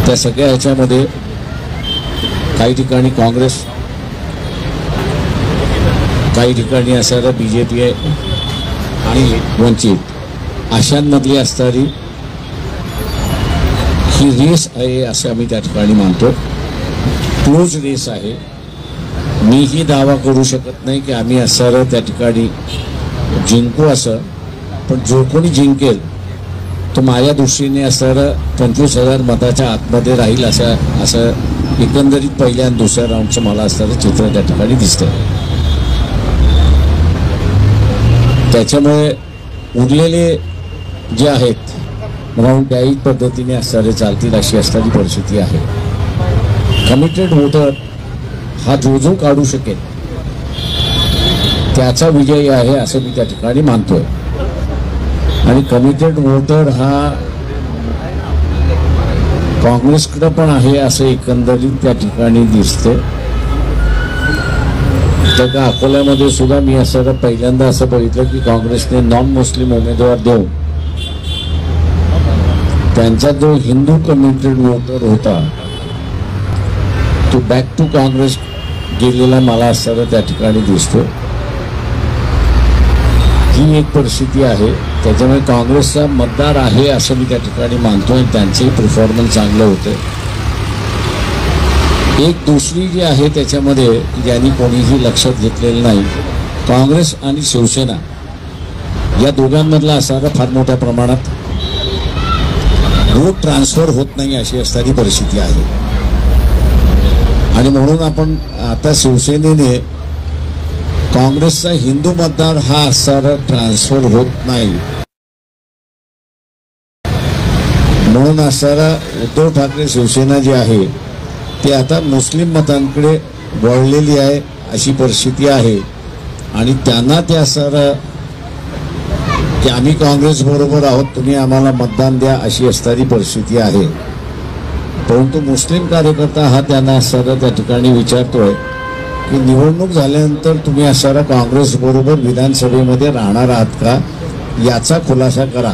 त्या सगळ्या ह्याच्यामध्ये काही ठिकाणी काँग्रेस, काही ठिकाणी असणारा BJP आहे आणि वंचित अशांमधली असणारी ही रेस आहे असं आम्ही त्या ठिकाणी मानतो. क्लोज रेस आहे. मीही दावा करू शकत नाही की आम्ही असणारं त्या ठिकाणी जिंकू असं, पण जो कोणी जिंकेल तो माझ्या दृष्टीने असणारं 25,000 मताच्या आतमध्ये राहील असं एकंदरीत पहिल्या आणि दुसऱ्या राऊंडचं मला असणारं चित्र त्या ठिकाणी दिसतंय. त्याच्यामुळे उरलेले जे आहेत राऊंड त्याही पद्धतीने असणारे चालतील अशी असणारी परिस्थिती आहे. कमिटेड वोटर हा जो काढू शकेल त्याचा विजय आहे असं मी त्या ठिकाणी मानतोय. आणि कमिटेड वोटर हा काँग्रेसकडे पण आहे असं एकंदरीत त्या ठिकाणी दिसते. तर का अकोल्यामध्ये सुद्धा मी असं पहिल्यांदा असं बघितलं की काँग्रेसने नॉन मुस्लिम उमेदवार देऊन त्यांचा जो हिंदू कमिटेड वोटर होता तो बॅक टू काँग्रेस गेलेला मला असताना त्या ठिकाणी दिसतो. ही एक परिस्थिती आहे. त्याच्यामुळे काँग्रेसचा मतदार आहे असं मी त्या ठिकाणी मानतोय. त्यांचंही परफॉर्मन्स चांगलं होतं. एक दुसरी जी आहे त्याच्यामध्ये ज्यांनी कोणीही लक्षात घेतलेलं नाही, काँग्रेस आणि शिवसेना या दोघांमधला असणारा फार मोठ्या प्रमाणात वोट ट्रान्सफर होत नाही अशी असणारी परिस्थिती आहे. आणि म्हणून आपण आता शिवसेनेने काँग्रेसचा हिंदू मतदार हा असणारा ट्रान्सफर होत नाही म्हणून असणारा उद्धव ठाकरे शिवसेना जी आहे ती आता मुस्लिम मतांकडे वळलेली आहे अशी परिस्थिती आहे. आणि त्यांना ते असणारं की आम्ही काँग्रेस बरोबर आहोत, तुम्ही आम्हाला मतदान द्या अशी असणारी परिस्थिती आहे. परंतु मुस्लिम कार्यकर्ता हा त्यांना असणारा त्या ठिकाणी विचारतोय की निवडणूक झाल्यानंतर तुम्ही असणारा काँग्रेस बरोबर विधानसभेमध्ये राहणार आहात का याचा खुलासा करा.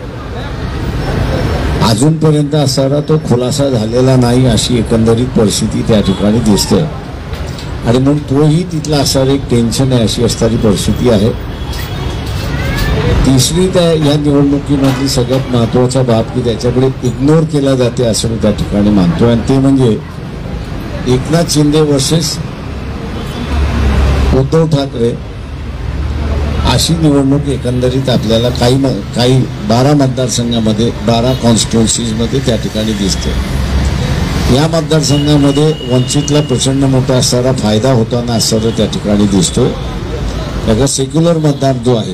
अजूनपर्यंत असणारा तो खुलासा झालेला नाही अशी एकंदरीत परिस्थिती त्या ठिकाणी दिसते. आणि म्हणून तोही तिथला असणारं एक टेन्शन आहे अशी असणारी परिस्थिती आहे. तिसरी त्या या निवडणुकीमधली सगळ्यात महत्त्वाचा बाब की त्याच्याकडे इग्नोर केला जाते असं मी त्या ठिकाणी मानतोय. आणि ते म्हणजे एकनाथ शिंदे वर्सेस उद्धव ठाकरे अशी निवडणूक एकंदरीत आपल्याला काही 12 मतदारसंघामध्ये 12 कॉन्स्टिट्युन्सीजमध्ये त्या ठिकाणी दिसते. या मतदारसंघामध्ये वंचितला प्रचंड मोठा असणारा फायदा होताना असणारा त्या ठिकाणी दिसतो. त्याचा सेक्युलर मतदार जो आहे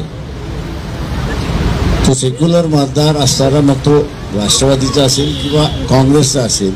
तो सेक्युलर मतदार असणारा मग तो राष्ट्रवादीचा असेल किंवा काँग्रेसचा असेल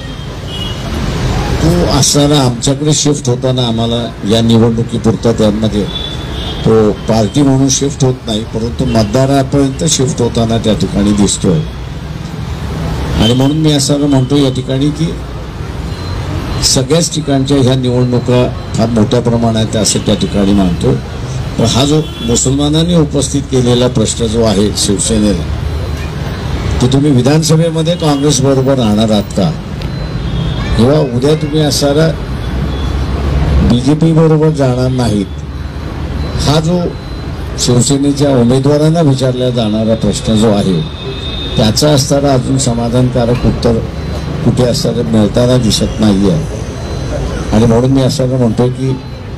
तो असणारा आमच्याकडे शिफ्ट होताना आम्हाला या निवडणुकीपुरता त्यामध्ये तो पार्टी म्हणून शिफ्ट होत नाही परंतु मतदारापर्यंत शिफ्ट होताना त्या ठिकाणी दिसतोय. आणि म्हणून मी असं म्हणतो या ठिकाणी की सगळ्याच ठिकाणच्या ह्या निवडणुका फार मोठ्या प्रमाणात असं त्या ठिकाणी मानतो. पण हा जो मुसलमानांनी उपस्थित केलेला प्रश्न जो आहे शिवसेनेला की तुम्ही विधानसभेमध्ये काँग्रेस बरोबर राहणार आहात का किंवा उद्या तुम्ही असणारा BJP बरोबर जाणार नाहीत, हा जो शिवसेनेच्या उमेदवारांना विचारला जाणारा प्रश्न जो आहे त्याचा असणारा अजून समाधानकारक उत्तर कुठे असणारा मिळताना दिसत नाही आहे. आणि म्हणून मी असं म्हणतो की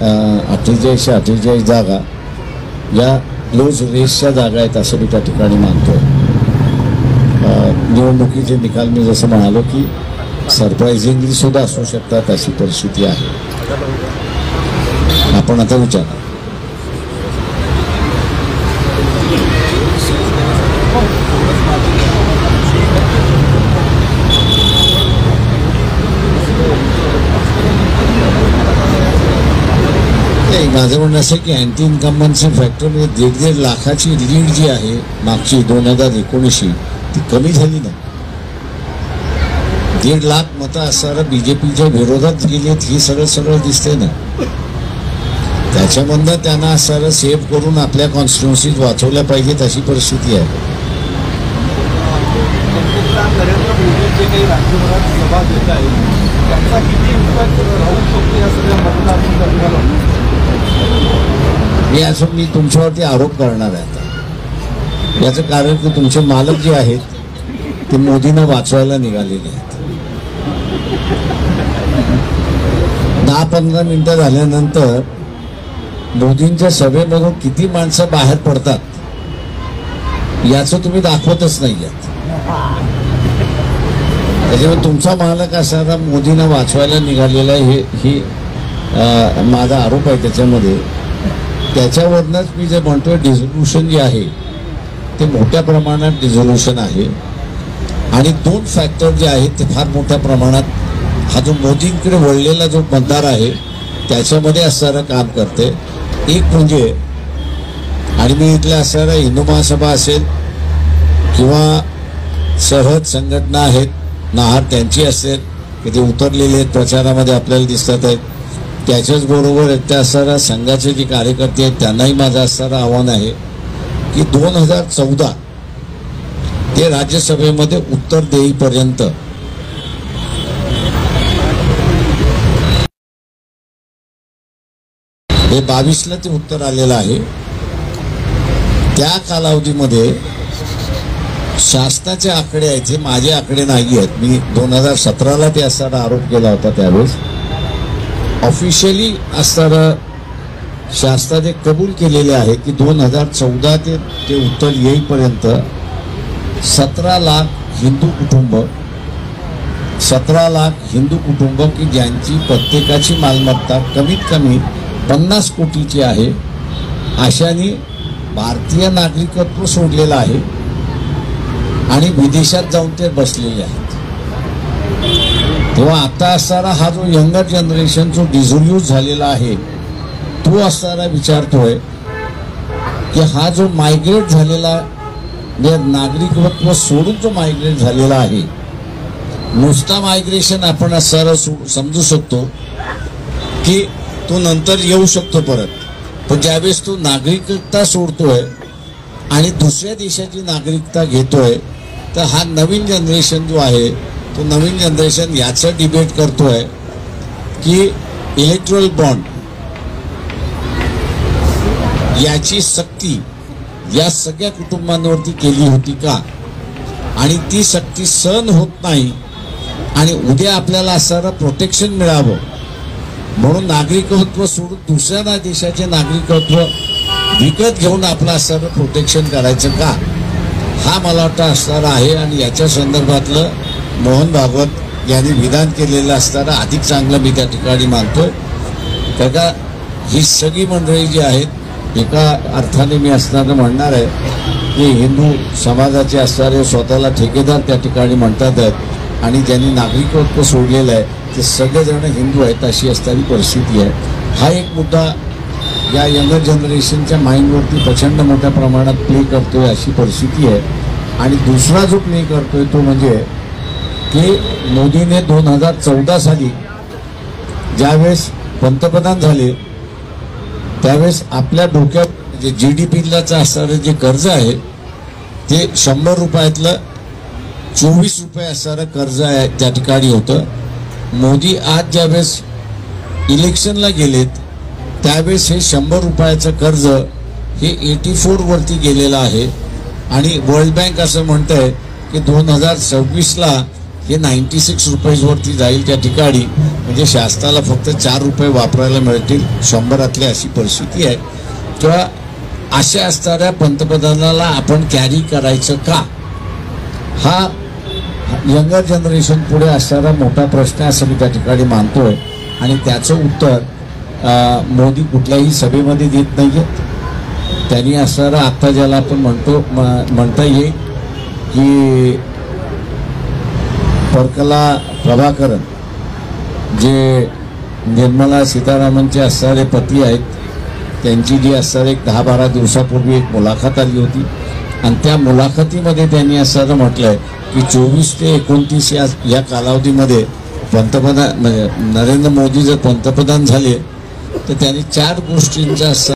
48 जागा या क्लोज रेसच्या जागा आहेत असं मी त्या ठिकाणी मानतो. निवडणुकीचे निकाल मी जसं म्हणालो की सरप्रायझिंगली सुद्धा असू शकतात अशी परिस्थिती आहे. आपण आता विचार माझं म्हणणं असं की अँटी इन्कम्बन्सी फॅक्टरमध्ये 1.5 लाखाची लीड जी आहे मागची 2019 ती कमी झाली ना. 1.5 लाख मतं असणारा BJPच्या विरोधात गेलीत ही सरळ दिसते ना. त्याच्यामधनं त्यांना असणारं सेव्ह करून आपल्या कॉन्स्टिट्युन्सीज वाचवल्या पाहिजेत अशी परिस्थिती आहे. जे काही राज्यभरात सभा देत आहेत त्याचा किती इम्पॅक्ट राहू शकतो या सगळ्या मतदार? हे असं मी तुमच्यावरती आरोप करणार आहे आता. याचं कारण की तुमचे मालक जे आहेत ते मोदींना वाचवायला निघालेले आहेत. 10-15 मिनिटं झाल्यानंतर मोदींच्या सभेमधून किती माणसं बाहेर पडतात याचं तुम्ही दाखवतच नाही आहात. त्याच्यामुळे तुमचा मालक असा मोदींना वाचवायला निघालेला ही माझा आरोप आहे त्याच्यामध्ये. त्याच्यावरनंच मी जे म्हणतोय डिझोल्युशन जे आहे ते मोठ्या प्रमाणात डिझोल्युशन आहे. आणि 2 फॅक्टर जे आहेत ते फार मोठ्या प्रमाणात हा जो मोदींकडे वळलेला जो मतदार आहे त्याच्यामध्ये असणारं काम करते. एक म्हणजे, आणि मी इथल्या असणाऱ्या हिंदू महासभा असेल किंवा सहज संघटना आहेत नाहार त्यांची असेल की ते उतरलेले आहेत प्रचारामध्ये आपल्याला दिसतात आहेत. त्याच्याच बरोबर एकट्या असणाऱ्या संघाचे जे कार्यकर्ते आहेत त्यांनाही माझं असणारं आव्हान आहे की 2014 ते राज्यसभेमध्ये उत्तर देईपर्यंत हे 22ला ते उत्तर आलेलं आहे. त्या कालावधीमध्ये शासनाचे आकडे आहेत, हे माझे आकडे नाही आहेत. मी 2017ला ते असणारा आरोप केला होता. त्यावेळेस ऑफिशियली असणारं शासनाने कबूल केलेले आहे की 2014 ते उत्तर येईपर्यंत 17 लाख हिंदू कुटुंब की ज्यांची प्रत्येकाची मालमत्ता कमीत कमी 50 कोटीची आहे अशाने भारतीय नागरिकत्व सोडलेलं आहे आणि विदेशात जाऊन ते बसलेले आहेत. तेव्हा आता असणारा हा जो यंगर जनरेशन जो डिझोल्यूट झालेला आहे तो असणारा विचारतोय की हा जो मायग्रेट झालेला नागरिकत्व सोडून जो मायग्रेट झालेला आहे, नुसता मायग्रेशन आपण असणारा समजू शकतो की तो नंतर येऊ शकतो परत, पण ज्यावेळेस तो नागरिकता सोडतोय आणि दुसऱ्या देशाची नागरिकता घेतोय तर हा नवीन जनरेशन जो आहे तो नवीन जनरेशन याचं डिबेट करतोय की इलेक्ट्रल बॉन्ड याची सक्ती या सगळ्या कुटुंबांवरती केली होती का, आणि ती सक्ती सहन होत नाही आणि उद्या आपल्याला असणारं प्रोटेक्शन मिळावं म्हणून नागरिकत्व सोडून दुसऱ्या देशाचे नागरिकत्व विकत घेऊन आपलं असणारं प्रोटेक्शन करायचं का, हा मला वाटतं असणारा आहे. आणि याच्या संदर्भातलं मोहन भागवत यांनी विधान केलेलं असताना अधिक चांगलं मी त्या ठिकाणी मानतोय. का ही सगळी मंडळी जी आहेत एका अर्थाने मी असणारं म्हणणार आहे की हिंदू समाजाचे असणारे स्वतःला ठेकेदार त्या ठिकाणी म्हणतात आहेत आणि ज्यांनी नागरिकत्व सोडलेलं आहे ते सगळेजण हिंदू आहेत अशी असणारी परिस्थिती आहे. हा एक मुद्दा या यंगर जनरेशनच्या माइंडवरती प्रचंड मोठ्या प्रमाणात प्ले करतोय अशी परिस्थिती आहे. आणि दुसरा जो प्ले करतोय तो म्हणजे की मोदीने 2014 साली ज्यावेळेस पंतप्रधान झाले त्यावेळेस आपल्या डोक्यात जे GDPलाचं असणारं जे कर्ज आहे ते 100 रुपयातलं 24 रुपये असणारं कर्ज आहे त्या ठिकाणी होतं. मोदी आज ज्यावेळेस इलेक्शनला गेलेत त्यावेळेस हे 100 रुपयाचं कर्ज हे 84 वरती गेलेलं आहे. आणि वर्ल्ड बँक असं म्हणतंय की 2026ला हे 96 रुपयावरती जाईल त्या ठिकाणी. म्हणजे शासनाला फक्त 4 रुपये वापरायला मिळतील 100रातली अशी परिस्थिती आहे. किंवा अशा असणाऱ्या पंतप्रधानाला आपण कॅरी करायचं का, हा यंगर जनरेशन पुढे असणारा मोठा प्रश्न असं मी त्या ठिकाणी मानतोय. आणि त्याचं उत्तर मोदी कुठल्याही सभेमध्ये देत नाहीयेत. त्यांनी असणारा आता ज्याला आपण म्हणता येईल की परकला प्रभाकरन जे निर्मला सीतारामनचे असणारे पती आहेत त्यांची जी असणारे एक 10-12 दिवसापूर्वी एक मुलाखत आली होती आणि त्या मुलाखतीमध्ये त्यांनी असं म्हटलंय की 24 ते 29 या कालावधीमध्ये पंतप्रधान नरेंद्र मोदी जर पंतप्रधान झाले तर त्यांनी 4 गोष्टींचा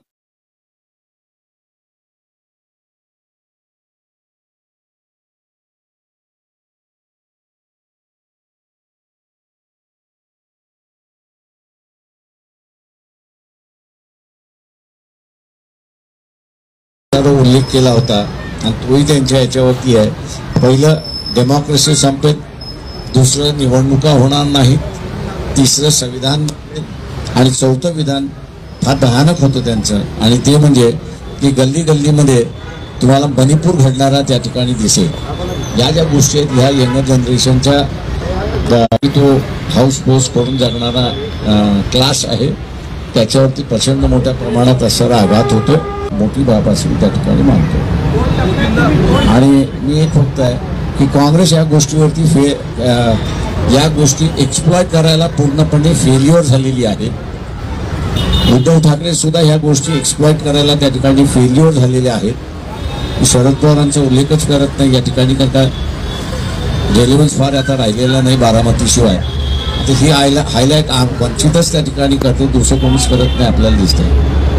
उल्लेख केला होता आणि तोही त्यांच्या याच्यावरती आहे. पहिलं डेमोक्रेसी संपेल, दुसरं निवडणुका होणार नाहीत, तिसरं संविधान आणि चौथं विधान फार भयानक होतं त्यांचं. आणि ते म्हणजे की गल्ली गल्लीमध्ये तुम्हाला मणिपूर घडणारा त्या ठिकाणी दिसेल. या ज्या गोष्टी आहेत ह्या यंगर जनरेशनच्या तो हाऊस पोस्ट करून जगणारा क्लास आहे त्याच्यावरती प्रचंड मोठ्या प्रमाणात असणारा आघात होतो. मोठी बाब अशी त्या ठिकाणी मानतो. आणि मी एक फक्त आहे की काँग्रेस या गोष्टीवरती या गोष्टी एक्सप्लॉइट करायला पूर्णपणे फेल्युअर झालेली आहे. उद्धव ठाकरे सुद्धा ह्या गोष्टी एक्सप्लॉइट करायला त्या ठिकाणी फेल्युअर झालेले आहेत. शरद पवारांचा उल्लेखच करत नाही या ठिकाणी, कारण का रेलिव्हन्स फार आता राहिलेला नाही बारामतीशिवाय. तर ही हायलाईट वंचितच त्या ठिकाणी करते, दुसरं कोणीच करत नाही आपल्याला दिसतंय.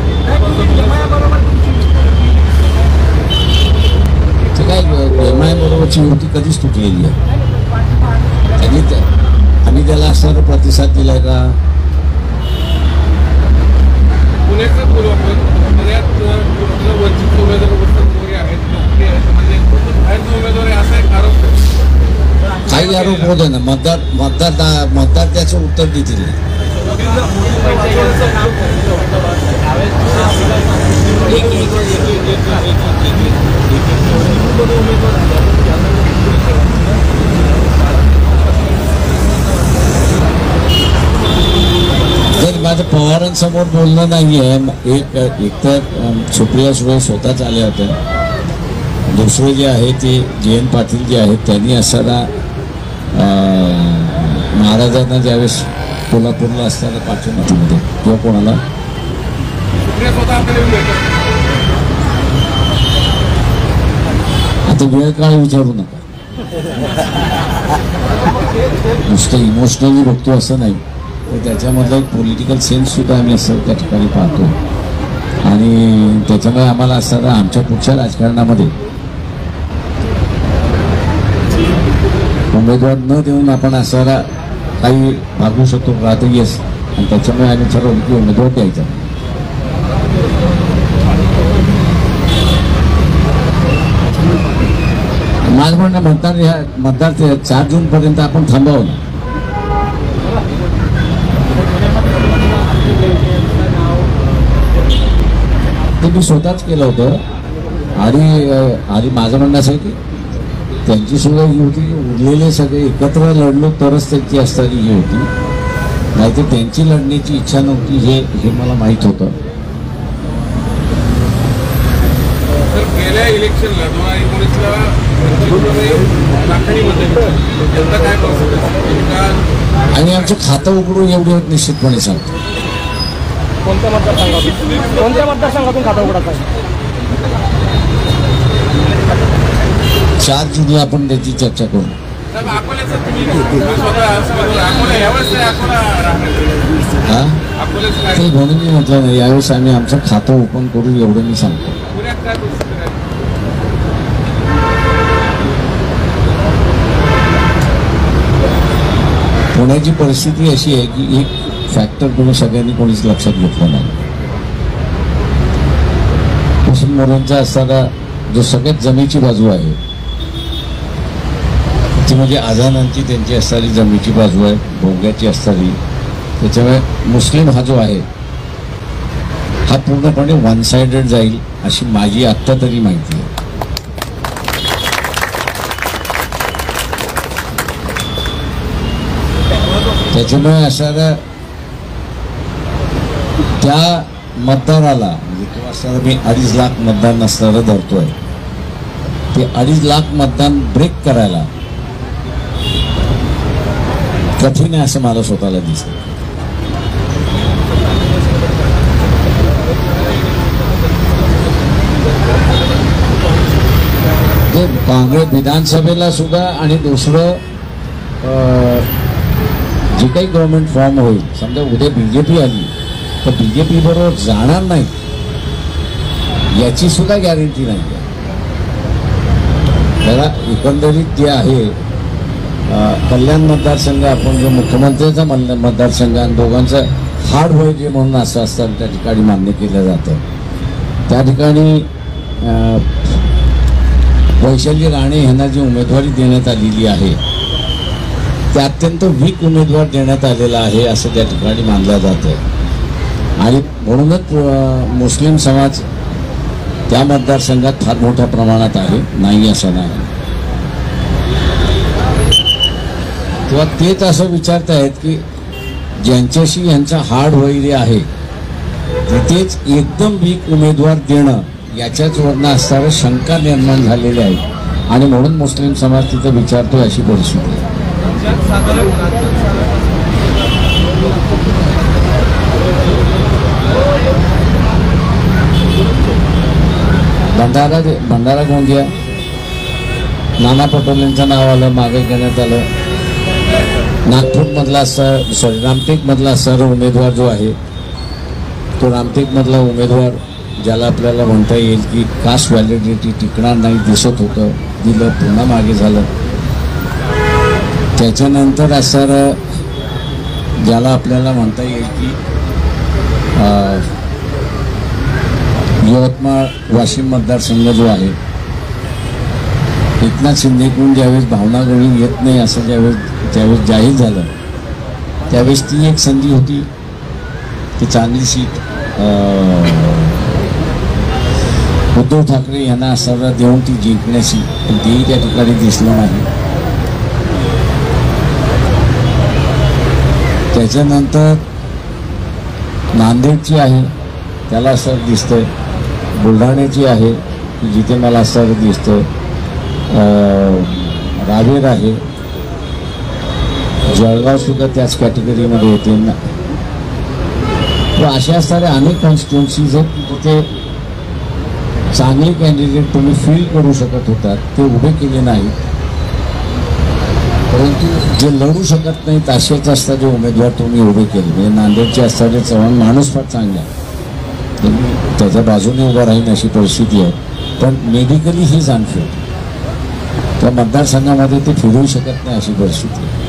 ते काय एमआय बरोबरची युती कधीच तुटलेली आहे. आम्ही त्याला असणारा प्रतिसाद दिलाय का? काही आरोप होत आहे ना, मतदार त्याचं उत्तर देतील. तर माझं पवारांसमोर बोलणं नाही आहे. एक तर सुप्रिया सुळे स्वतःच आल्या होत्या. दुसरे जे आहे ते जयंत पाटील जे आहेत त्यांनी असताना महाराजांना ज्यावेळेस कोल्हापूरला असताना पाठवण्यामध्ये किंवा कोणाला आता वेळ काळ विचारू नका. नुसतं इमोशनली बघतो असं नाही, तर त्याच्यामधला एक पॉलिटिकल सेन्स सुद्धा आम्ही असं त्या ठिकाणी पाहतो. आणि त्याच्यामुळे आम्हाला असताना आमच्या पुढच्या राजकारणामध्ये उमेदवार न देऊन आपण असणारा काही भागू शकतो का? तर येस. आणि त्याच्यामुळे आम्ही ठरवलं की उमेदवार द्यायचा. माझं म्हणणं मतदार 4 जून पर्यंत आपण थांबावं ना. ते मी स्वतःच केलं होतं. आणि माझं म्हणणं असं आहे की त्यांची सुद्धा ही होती की उरलेले सगळे एकत्र लढलो तरच त्यांची असणारी ही होती, नाहीतर त्यांची लढण्याची इच्छा नव्हती हे मला माहीत होतं. गेल्या इलेक्शनला 2019ला आणि आमचं खातं उघडून एवढे निश्चितपणे सांगतो. कोणत्या मतदारसंघातून खाता उघडायचा आहे? 4 जूनला आपण त्याची चर्चा करू. हा ते म्हणून मी म्हटलं नाही, यावेळेस आम्ही आमचं खातं ओपन करू एवढं मी सांगतो. पुण्याची परिस्थिती अशी आहे की एक फॅक्टर तुम्ही सगळ्यांनी कोणीच लक्षात घेतलं नाही. कुसुम मोरेंचा असताना जो सगळ्यात जमेची बाजू आहे ती म्हणजे आझादांची त्यांची असणारी जमेची बाजू आहे, भोग्याची असणारी. त्याच्यामुळे मुस्लिम हा जो आहे हा पूर्णपणे वन साइडेड जाईल अशी माझी आत्ता तरी माहिती आहे. त्याच्यामुळे असणाऱ्या त्या मतदाराला म्हणजे किंवा असणारा मी 2.5 लाख मतदान असणारं धरतोय, ते 2.5 लाख मतदान ब्रेक करायला कठीण आहे असं मला स्वतःला दिसतं. काँग्रेस विधानसभेला सुद्धा आणि दुसरं जे काही गव्हर्नमेंट फॉर्म होईल, समजा उद्या बीजेपी आली तर बीजेपी बरोबर जाणार नाही याची सुद्धा गॅरंटी नाही आहे. त्याला एकंदरीत जे आहे कल्याण मतदारसंघ आपण जो मुख्यमंत्र्यांचा मतदारसंघ आणि दोघांचं हार्ड होय जे म्हणून असं असतं त्या ठिकाणी मान्य केलं जातं. त्या ठिकाणी वैशाली राणे यांना जी उमेदवारी देण्यात आलेली आहे ते अत्यंत वीक उमेदवार देण्यात आलेला आहे असं त्या ठिकाणी मानलं जातं आणि म्हणूनच मुस्लिम समाज त्या मतदारसंघात फार मोठ्या प्रमाणात आहे, नाही असं नाही. किंवा तेच असं विचारतायत की ज्यांच्याशी यांचा हाड वैरी आहे तिथेच एकदम वीक उमेदवार देणं याच्याच वरनं असणाऱ्या शंका निर्माण झालेल्या आहेत आणि म्हणून मुस्लिम समाज तिथं विचारतोय अशी परिस्थिती आहे. भंडारा गोंदिया नाना पटोलेंचं नाव आलं, मागे घेण्यात आलं. नागपूरमधला रामटेकमधला असणारा उमेदवार जो आहे तो रामटेकमधला उमेदवार ज्याला आपल्याला म्हणता येईल की कास्ट व्हॅलिडिटी टिकणार नाही दिसत होतं, दिलं, पुन्हा मागे झालं. त्याच्यानंतर असणारं ज्याला आपल्याला म्हणता येईल की यवतमाळ वाशिम मतदारसंघ जो आहे, एकनाथ शिंदेकडून ज्यावेळेस भावना गवळी येत नाही असं ज्यावेळेस जाहीर झालं त्यावेळेस ती एक संधी होती की चांगली सीट उद्धव ठाकरे यांना असणारा देऊन ती जिंकण्याची, पण तेही त्या ठिकाणी दिसलं नाही. त्याच्यानंतर नांदेडची आहे त्याला असं दिसतंय, बुलढाण्याची आहे की जिथे मला असं दिसतंय, रावेर आहे, जळगाव सुद्धा त्याच कॅटेगरीमध्ये येते ना. अशा असणाऱ्या अनेक कॉन्स्टिट्युन्सीज आहेत की तिथे चांगले कॅन्डिडेट तुम्ही फील करू शकत होतात, ते उभे केले नाहीत. परंतु जे लढू शकत नाहीत असेच असतात जे उमेदवार तुम्ही उभे केले. म्हणजे नांदेडचे असणारे चव्हाण माणूस फार चांगला आहे, तुम्ही त्याच्या बाजूने उभं राहीन अशी परिस्थिती आहे, पण मेडिकली हीच अनफिट, त्या मतदारसंघामध्ये ते फिरू शकत नाही अशी परिस्थिती आहे.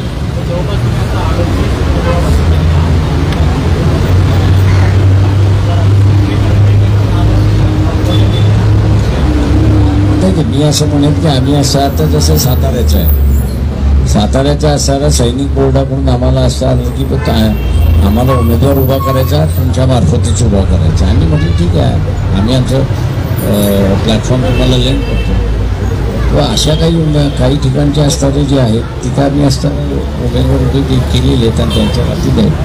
मी असं म्हणेन की आम्ही असं आता जसं साताऱ्याचं आहे, साताऱ्याच्या असणारा सैनिक बोर्डाकडून आम्हाला असं आलं की काय आम्हाला उमेदवार उभा करायचा, तुमच्या मार्फतच उभा करायचा. आम्ही म्हटलं ठीक आहे, आम्ही आमचं प्लॅटफॉर्म तुम्हाला लिंक करतो. व अशा काही ठिकाणचे असणारे जे आहेत तिथं आम्ही असताना उमेदवार उभे केलेले आहेत आणि त्यांच्या बाबतीत आहेत.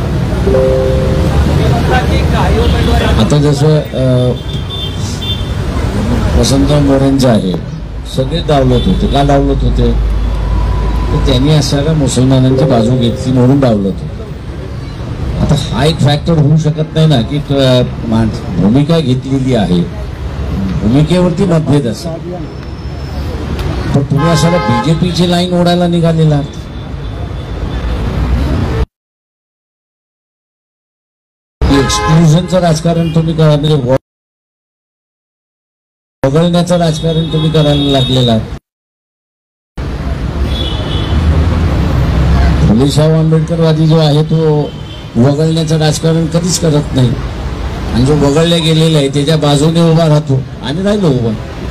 आता जसं वसंतराव मोरेंचं आहे, सगळे डावलत होते. का डावलत होते? तर त्यांनी असणाऱ्या मुसलमानांची बाजू घेतली म्हणून डावलत होते. आता हा एक फॅक्टर होऊ शकत नाही ना की भूमिका घेतलेली आहे, भूमिकेवरती मतभेद असेल, पण तुम्ही असाला बीजेपीची लाईन ओढायला निघालेला. एक्सक्लुजनचं राजकारण तुम्ही करा, म्हणजे वगळण्याचं राजकारण तुम्ही करायला लागलेला. फुले शाहू आंबेडकरवादी जो आहे तो वगळण्याचं राजकारण कधीच करत नाही आणि जो वगळल्या गेलेला आहे त्याच्या बाजूने उभा राहतो. आम्ही राहिलो उभा.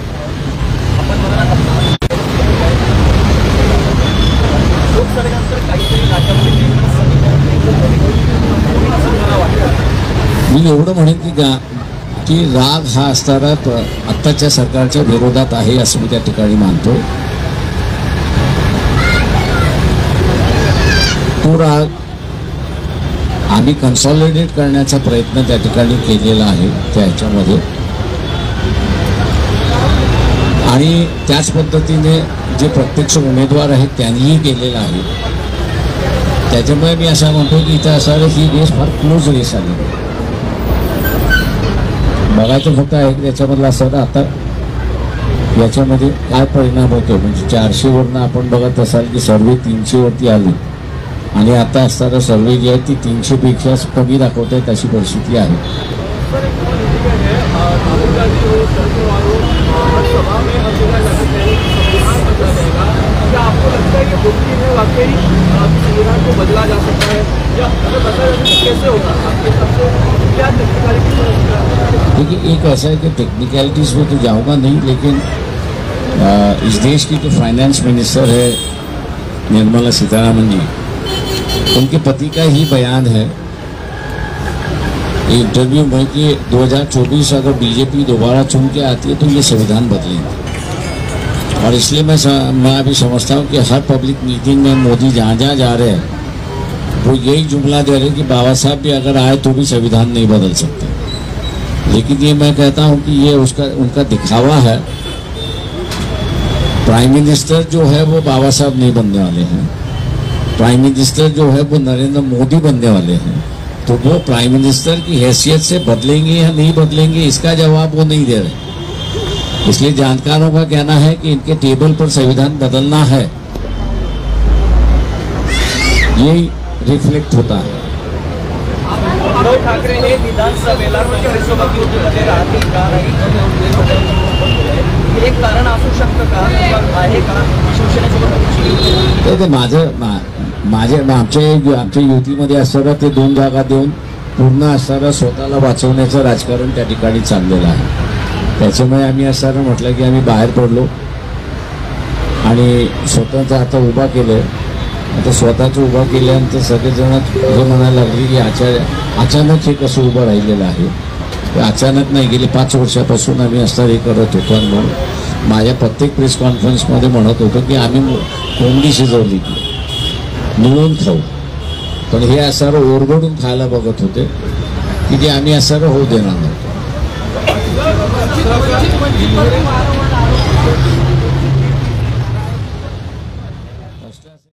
मी एवढं म्हणेन की राग हा असणारा आत्ताच्या सरकारच्या विरोधात आहे असं मी त्या ठिकाणी मानतो. तो राग आम्ही कन्सॉलिडेट करण्याचा प्रयत्न त्या ठिकाणी केलेला आहे त्या ह्याच्यामध्ये, आणि त्याच पद्धतीने जे प्रत्यक्ष उमेदवार आहेत त्यांनीही केलेलं आहे. त्याच्यामुळे मी असं म्हणतो की इथं असणारं ही रेस फार क्लोज रेस आली. बघायचं फक्त आहे की त्याच्यामधलं असं आता याच्यामध्ये काय परिणाम होतो. म्हणजे 400 वरनं आपण बघत असाल की सर्वे 300 वरती आली आणि आता असणारा सर्वे जी आहे ती 300 पेक्षा कमी दाखवत आहेत अशी परिस्थिती आहे. बदला जा सकता है कैसे होगा आपके हिसाब से, क्या टेक्निकलिटी? देखिए, एक ऐसा है कि टेक्निकलिटीज में तो जाऊंगा नहीं, लेकिन इस देश की जो फाइनेंस मिनिस्टर है निर्मला सीतारामन जी, उनके पति का ही बयान है इंटरव्यू में कि 2024 अगर बीजेपी दोबारा चुन के आती है तो ये संविधान बदलेंगे। और इसलिए मैं अभी समझता हूँ कि हर पब्लिक मीटिंग में मोदी जहाँ जहाँ जा रहे हैं वो यही जुमला दे रहे हैं कि बाबा साहब भी अगर आए तो भी संविधान नहीं बदल सकते। लेकिन ये मैं कहता हूँ कि ये उनका दिखावा है। प्राइम मिनिस्टर जो है वो बाबा साहब नहीं बनने वाले हैं, प्राइम मिनिस्टर जो है वो नरेंद्र मोदी बनने वाले हैं। तो वो प्राइम मिनिस्टर की हैसियत से बदलेंगे या नहीं बदलेंगे, इसका जवाब वो नहीं दे रहे। इसलिए जानकारों का कहना है कि इनके टेबल पर संविधान बदलना है, यही रिफ्लेक्ट होता है। उद्धव ठाकरे हे विधानसभेला काँग्रेससोबत युतीमध्ये राहतील का नाही, हे एक कारण असू शकतं का, किंवा आहे का शिवसेनेसोबत? ते आमच्या युतीमध्ये असणारं ते 2 जागा देऊन पूर्ण असणारं स्वतःला वाचवण्याचं राजकारण त्या ठिकाणी चाललेलं आहे। त्याच्यामुळे आम्ही असणारं म्हटलं की आम्ही बाहेर पडलो आणि स्वतःचं आता उभा केलं। आता स्वतःचं उभा केल्यानंतर सगळेजण हे म्हणायला लागले की अचानक हे कसं उभं राहिलेलं आहे। ते अचानक नाही, गेले 5 वर्षापासून आम्ही असं हे करत होतो। आणि म्हणून माझ्या प्रत्येक प्रेस कॉन्फरन्समध्ये म्हणत होतो की आम्ही कोंबडी शिजवली की मिळून खाऊ, पण हे असं ओरबडून खायला बघत होते की जे आम्ही असं होऊ देणार नव्हतो।